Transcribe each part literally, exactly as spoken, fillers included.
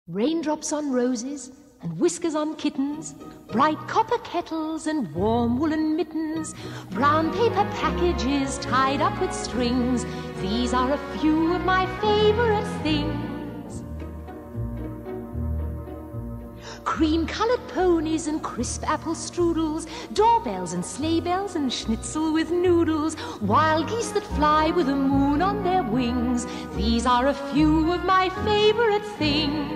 Raindrops on roses and whiskers on kittens, bright copper kettles and warm woolen mittens, brown paper packages tied up with strings. These are a few of my favorite things. Cream-colored ponies and crisp apple strudels, doorbells and sleigh bells and schnitzel with noodles, wild geese that fly with the moon on their wings. These are a few of my favorite things.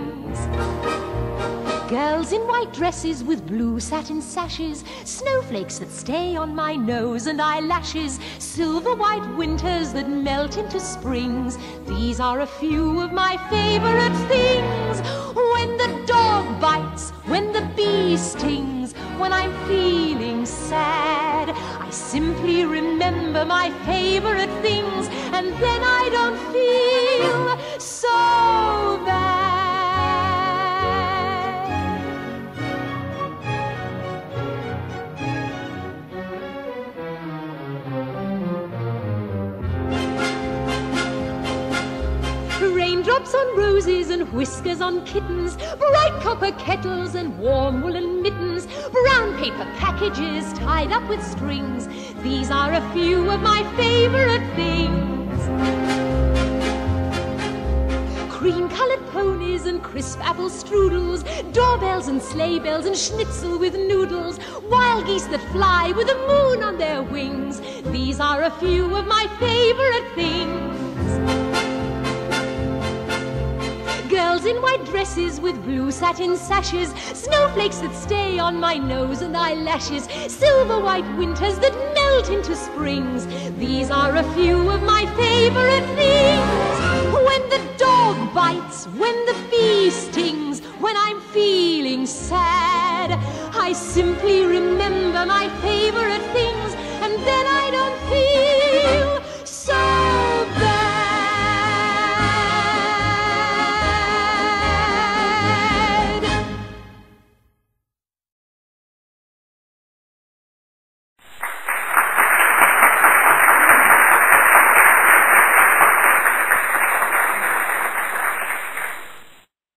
Girls in white dresses with blue satin sashes, snowflakes that stay on my nose and eyelashes, silver white winters that melt into springs. These are a few of my favorite things. When the dog bites, when the bee stings, when I'm feeling sad, I simply remember my favorite things, and then I don't feel so bad. Raindrops on roses and whiskers on kittens, bright copper kettles and warm woolen mittens, brown paper packages tied up with strings. These are a few of my favorite things. Cream-colored ponies and crisp apple strudels, doorbells and sleigh bells and schnitzel with noodles, wild geese that fly with the moon on their wings. These are a few of my favorite things. Girls in white dresses with blue satin sashes, snowflakes that stay on my nose and eyelashes, silver white winters that melt into springs. These are a few of my favorite things. When the dog bites, when the bee stings, when I'm feeling sad, I simply remember